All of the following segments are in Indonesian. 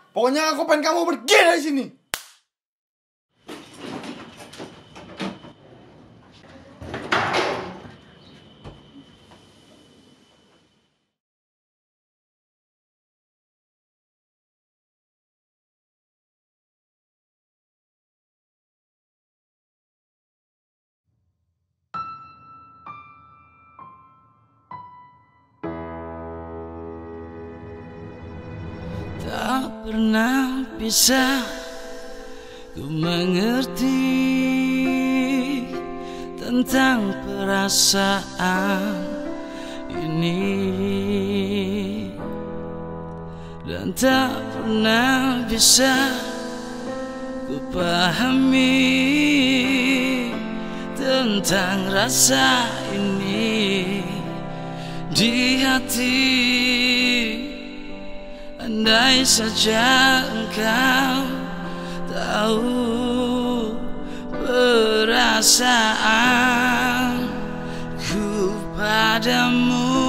Pokoknya aku pengen kamu pergi dari sini. Tak pernah bisa ku mengerti tentang perasaan ini, dan tak pernah bisa ku pahami tentang rasa ini di hati. Andai saja engkau tahu perasaanku padamu,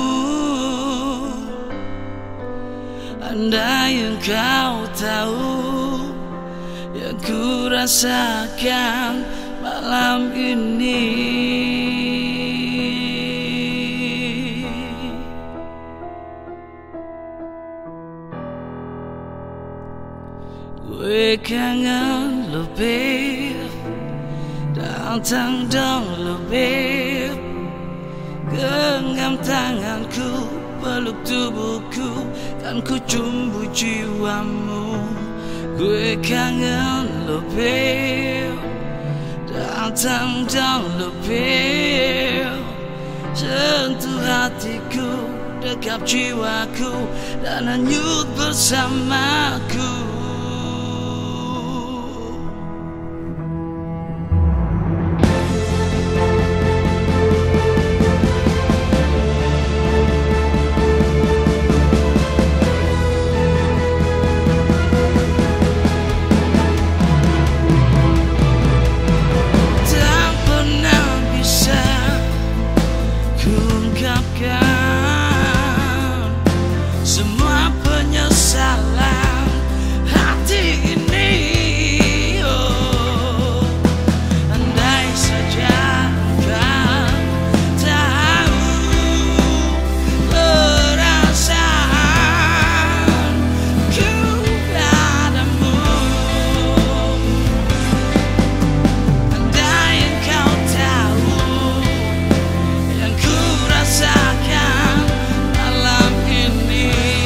andai engkau tahu yang ku rasakan malam ini. Gue kangen lo beb, datang dong lo beb, genggam tanganku, peluk tubuhku, kan ku cumbu jiwamu. Gue kangen lo beb, datang dong lo beb, sentuh hatiku, dekap jiwaku, dan hanyut bersamaku. Semua penyesalan hati ini, oh, andai saja engkau tahu perasaanku padamu, andai engkau tahu yang ku rasakan malam ini.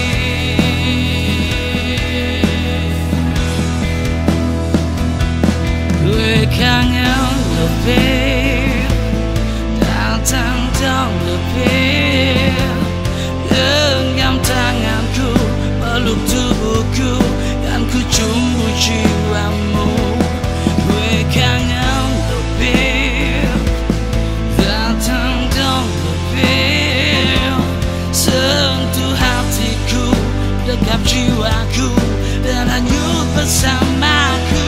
Gue kangen lo beb, datang dong lo beb, genggam tanganku, peluk tubuhku, kan ku cumbu jiwamu. Gue kangen lo beb, datang dong lo beb, sentuh hatiku, dekap jiwaku, dan hanyut bersamaku.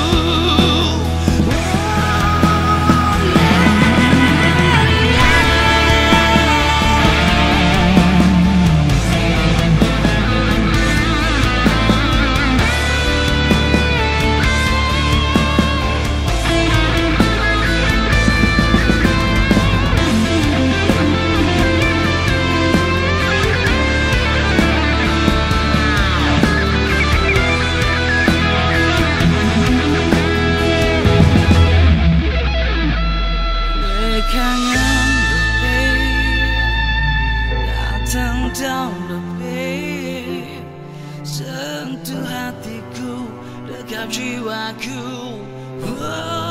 Datang dong lebih, sentuh hatiku, dekap jiwaku.